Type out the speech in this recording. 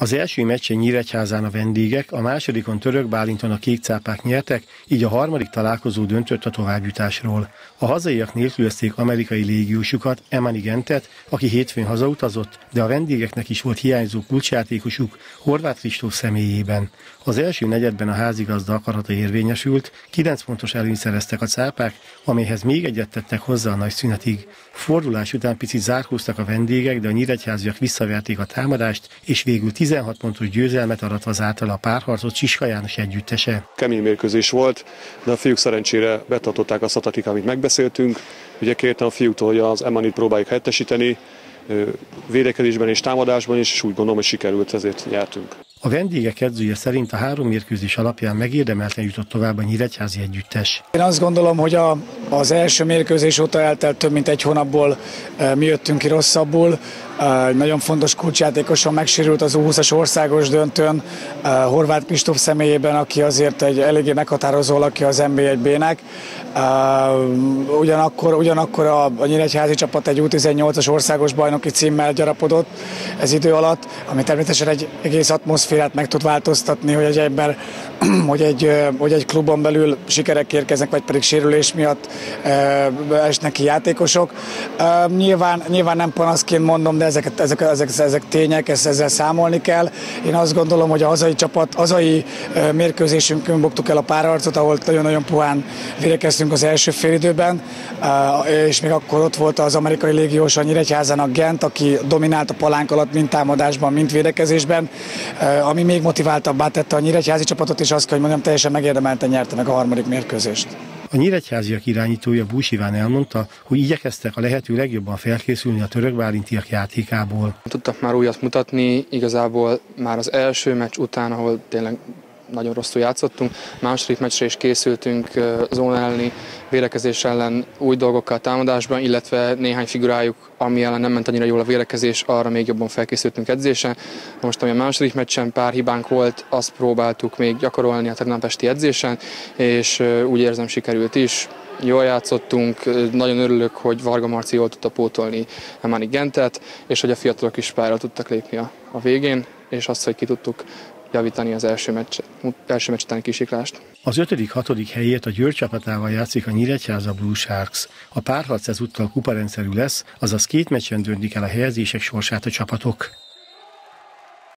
Az első meccsen Nyíregyházán a vendégek, a másodikon Török Bálinton a kékcápák nyertek, így a harmadik találkozó döntött a továbbjutásról. A hazaiak nélkülözték amerikai légiósukat, Emani Gentet, aki hétfőn hazautazott, de a vendégeknek is volt hiányzó kulcsjátékosuk, Horváth Kristóf személyében. Az első negyedben a házigazda akarata érvényesült, 9 pontos előnyt szereztek a cápák, amelyhez még egyet tettek hozzá a nagy szünetig. Fordulás után picit zárkóztak a vendégek, de a nyíregyháziak visszaverték a támadást, és végül 16 pontos győzelmet aratva zárta le a párharcot Csiska János együttese. Kemény mérkőzés volt, de a fiúk szerencsére betartották a szatatikát, amit megbeszéltünk. Ugye kértem a fiúktól, hogy az Emanit próbáljuk helyettesíteni, védekezésben és támadásban is, és úgy gondolom, hogy sikerült, ezért nyertünk. A vendégek edzője szerint a 3 mérkőzés alapján megérdemelten jutott tovább a nyíregyházi együttes. Én azt gondolom, hogy az első mérkőzés óta eltelt több mint egy hónapból mi jöttünk ki rosszabbul. Nagyon fontos kulcsjátékoson megsérült az U20-as országos döntőn, Horváth Kristóf személyében, aki azért egy eléggé meghatározó alakja az NB1-B-nek. Ugyanakkor a nyíregyházi csapat egy U18-as országos bajnoki címmel gyarapodott ez idő alatt, ami természetesen egy egész atmoszférát meg tud változtatni, hogy egy klubon belül sikerek érkeznek, vagy pedig sérülés miatt esnek ki játékosok. Nyilván nem panaszként mondom, de ezek tények, ezzel számolni kell. Én azt gondolom, hogy a hazai mérkőzésünkön buktuk el a párharcot, ahol nagyon-nagyon puhán védekeztünk az első félidőben, és még akkor ott volt az amerikai légiós a Nyíregyházán a Gent, aki dominált a palánk alatt mind támadásban, mind védekezésben, ami még motiváltabbá tette a nyíregyházi csapatot, és azt kell, hogy mondjam, teljesen megérdemelten nyerte meg a harmadik mérkőzést. A nyíregyháziak irányítója Bús Iván elmondta, hogy igyekeztek a lehető legjobban felkészülni a török bálintiak játékából. Tudtak már újat mutatni, igazából már az első meccs után, ahol tényleg nagyon rosszul játszottunk. Második meccsre is készültünk zóna elleni védekezés ellen új dolgokkal támadásban, illetve néhány figurájuk, ami ellen nem ment annyira jól a védekezés, arra még jobban felkészültünk edzésen. Most, ami a második meccsen pár hibánk volt, azt próbáltuk még gyakorolni a tegnap esti edzésen, és úgy érzem, sikerült is. Jól játszottunk, nagyon örülök, hogy Varga Marci jól tudta pótolni Emani Gentet, és hogy a fiatalok is pályára tudtak lépni a végén, és azt, hogy ki tudtuk javítani az első meccs utáni kisiklást. Az 5.-6. helyért a Győr csapatával játszik a Nyíregyháza Blue Sharks. A párharc ezúttal kuparendszerű lesz, azaz 2 meccsen döntik el a helyezések sorsát a csapatok.